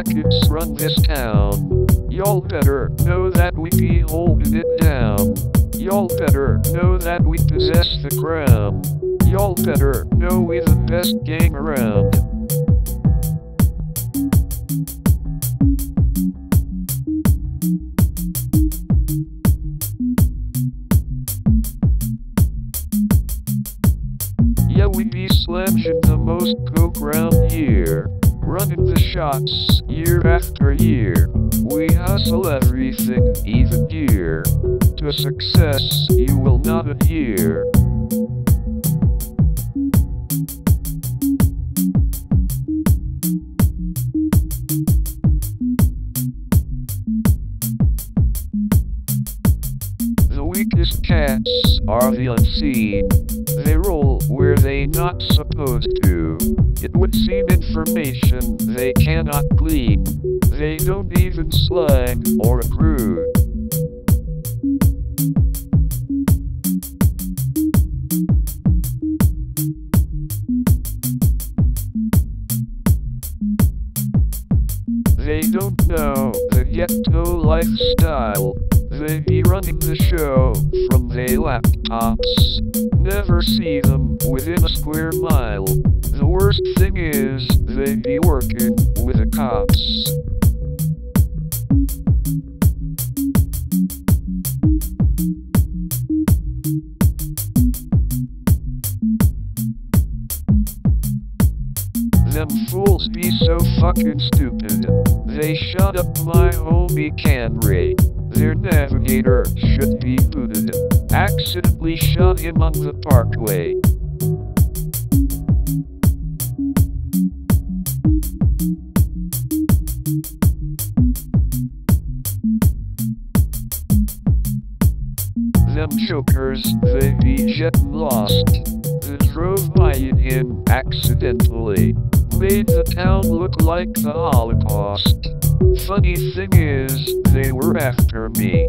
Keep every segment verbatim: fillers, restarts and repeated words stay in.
rackets run this town. Y'all better know that we be holding it down. Y'all better know that we possess the crown. Y'all better know we the best gang around. Yeah, we be slanging the most coke round here, running the shots year after year. We hustle everything, even gear. To success you will not adhere. The weakest cats are the unseen. They roll where they not supposed to. It would seem information they cannot glean. They don't even slang or accrue. They don't know the ghetto lifestyle. They be running the show from their laptops. Never see them within a square mile. The worst thing is they be working with the cops. Them fools be so fucking stupid. They shot up my homie Canray. Their navigator should be booted. Accidentally shot him on the parkway. Them chokers, they be getting lost. They drove by in accidentally. Made the town look like the Holocaust. Funny thing is, they were after me.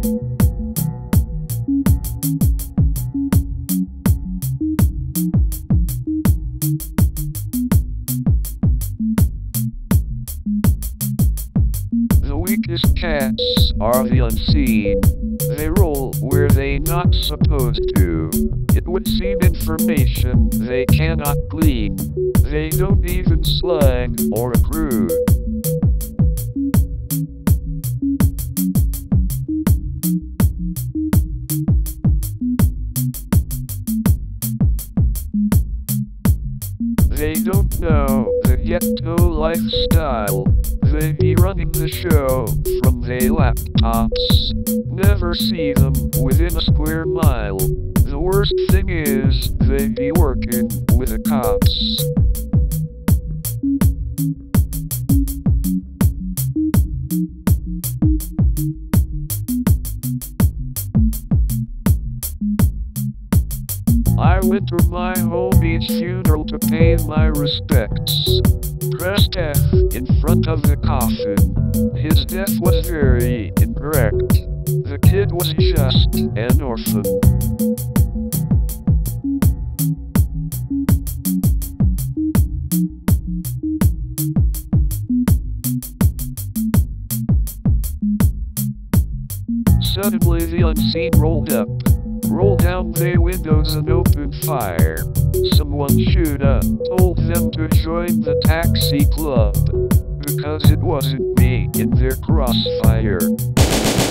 The weakest cats are the unseen. They roll where they not supposed to. It would seem information they cannot glean. They don't even slang or accrue. They don't know the ghetto lifestyle. They be running the show from their laptops. Never see them within a square mile. The worst thing is they be working with the cops. I went to my homie's funeral to pay my respects. Pressed F in front of the coffin. His death was very incorrect. The kid was just an orphan. Suddenly the unseen rolled up. Rolled down their windows and opened fire. Someone shoulda told them to join the taxi club, because it wasn't me in their crossfire.